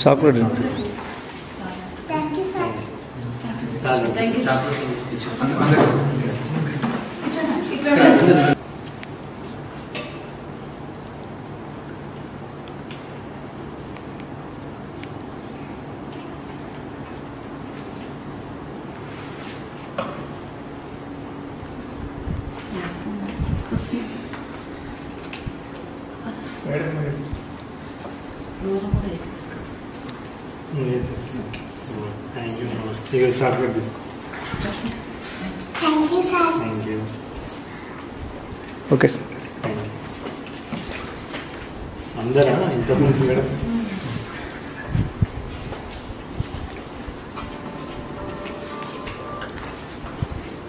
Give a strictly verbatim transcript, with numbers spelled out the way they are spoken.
Chocolate chocolate తీసుకో. Thank you sir. Thank you. Okay sir. Thank you. అందరా ఇంతకుముందు madam